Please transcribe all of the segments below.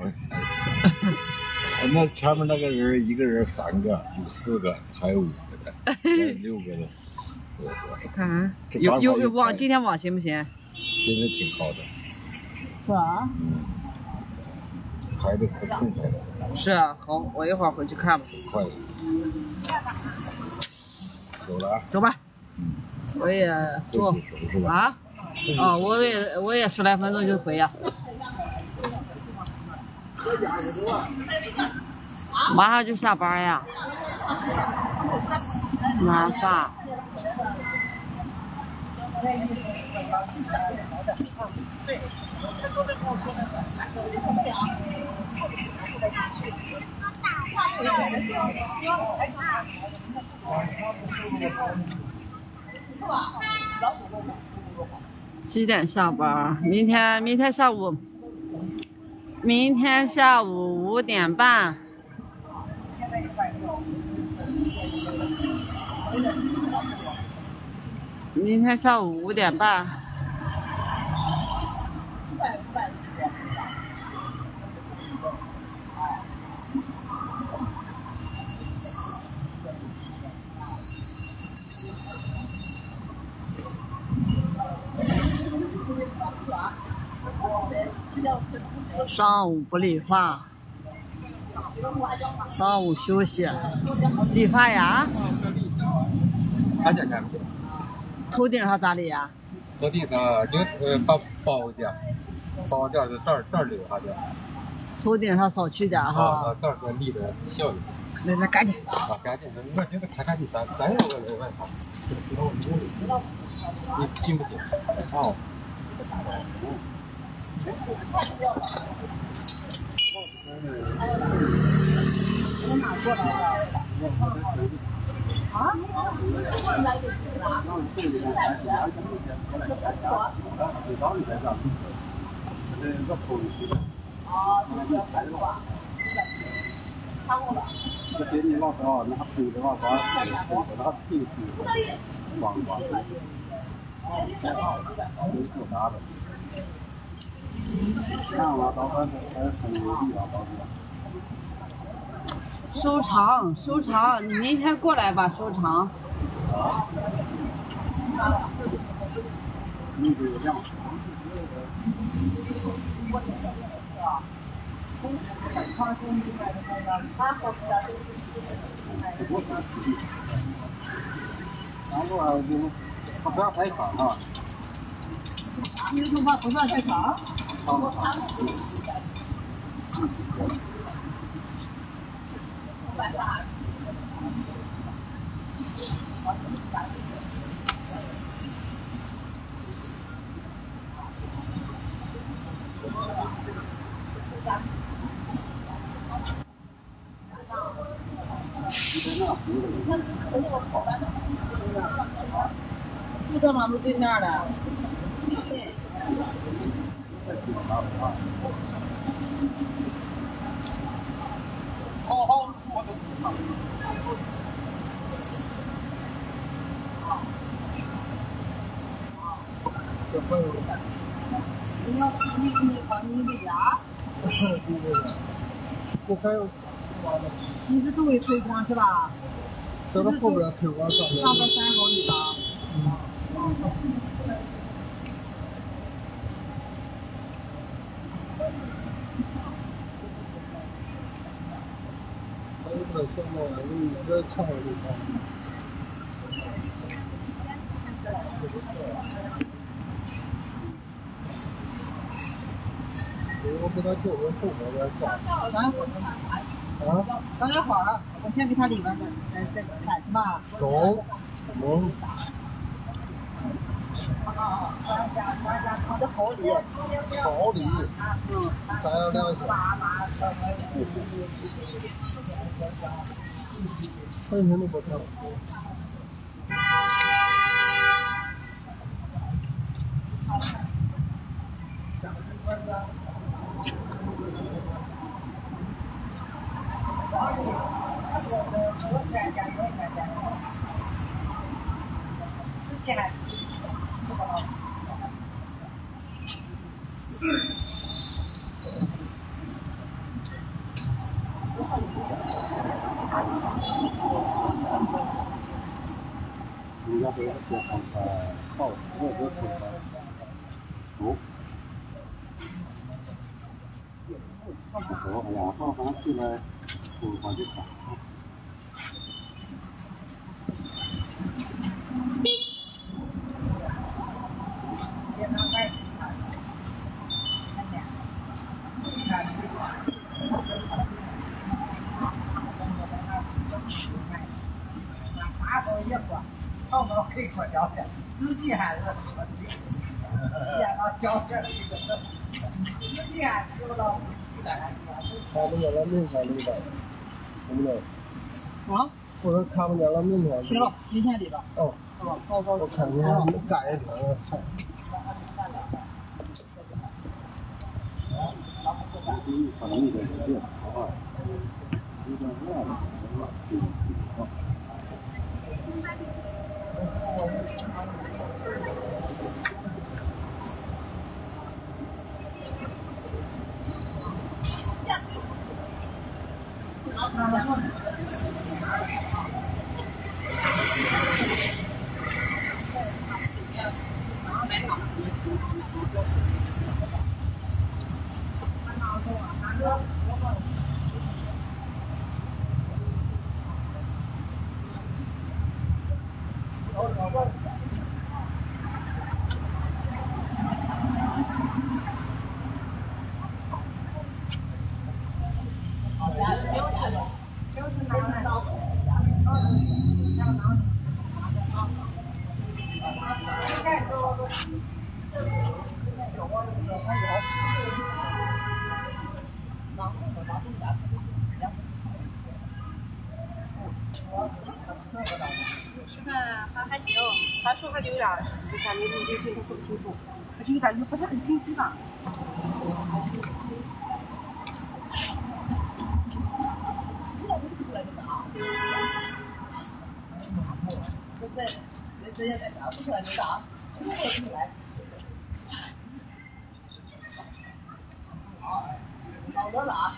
那前面那个人一个人3个，有4个，还有5个的，6个的。 看，有网，今天网行不行？ 今天挺好的。 是吧？ 拍的可痛快了。 是啊，好，我一会儿回去看吧。 快了。走了啊。 走吧。我也做啊。哦，我也10来分钟就回呀。马上就下班呀。麻烦。几点下班？明天下午5点半。明天下午5点半。上午不理发，上午休息，理发呀？ 看见看不见。 头顶上咋理呀？ 头顶上就把包点的这儿留下点。头顶上少去点哈。 这儿理的小一点。 那赶紧。 赶紧，我觉得看看你咱也我来问他。你进不进？哦。 我哪过来的？啊？ 这给你老早，那推的话，把那推往复杂的。 收场，你明天过来吧，收场。 然后他不要太长啊。 你头发不算太长。就在马路对面的。哦，你要你的牙？ 我还有。 你是周围推光是吧？ 这个后边推光上面。 上边3毫米的。 还有个什么？你这长的地方。我给他叫个后边照。 等一会儿，我先给他理完再看是吧？ 走。 你的好理。 好理。咱要了解。3天都不差。 人家都要做上菜，好，我都做菜。哦。好，然后放起来，放就上。 泡沫可以可掉的，自己还是说的，见到掉这里的，自己还吃不到。 看不见了明天领导，能不能？ 啊？ 我说看不见了明天。 行了，明天领导。 哦。 好， 我看你干一天了，太。 吃饭还行，他说话就有点儿，感觉你听他说不清楚，就是感觉不是很清晰吧。这也在家不出来就打，不出来。好多了。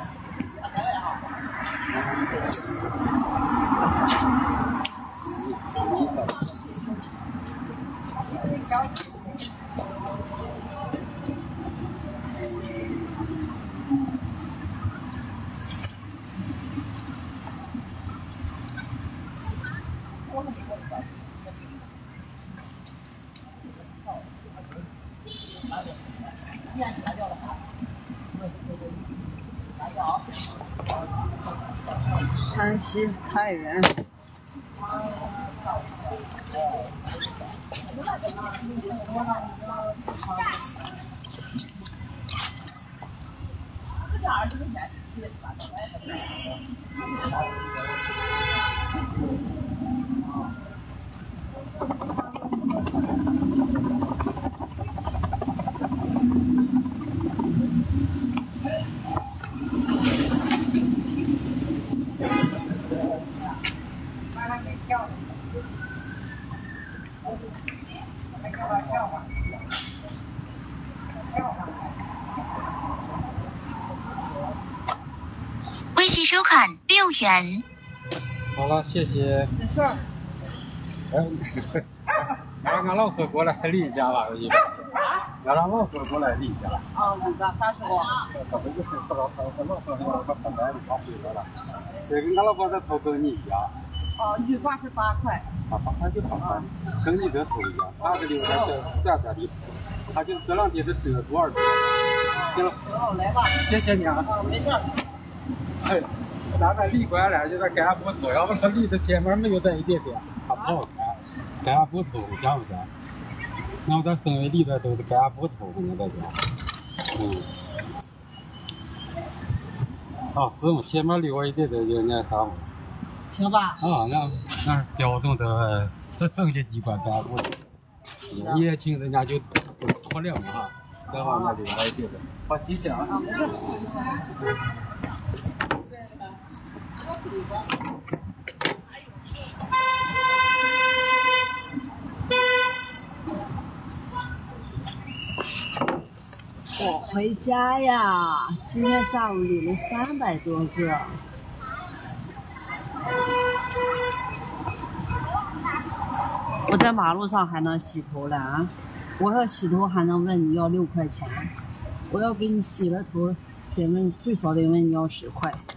山西太原。 微信收款6元。 好了，谢谢。 没事。 让俺老婆过来理一下吧，要让老婆过来理一下。 啊，理个30个。 他不就是不知道他老婆要把他买的他回来了，这个俺老婆再投诉你一下。 哦，预算是8块。 啊，8块就8块，跟你这收一样。他这里在这里，他就这两天是这多少多。行了， 行，来吧。 谢谢你啊。 没事。 哎，咱理关了，就在给俺不偷，要不他离的前面没有这一点点，他不好看，给俺不偷，像不像？那我这身为理的都是给俺不偷呢，在这。啊，是吗？前面离我一点点就那啥嘛。 行吧。 啊，那是标准的省级机关给俺不偷。年轻人家就脱了嘛哈，再往那里来一点点。好，谢谢啊。 没事。我回家呀，今天下午领了300多个。 我在马路上还能洗头了啊！我要洗头还能问你要6块钱，我要给你洗了头，最少得问你要10块。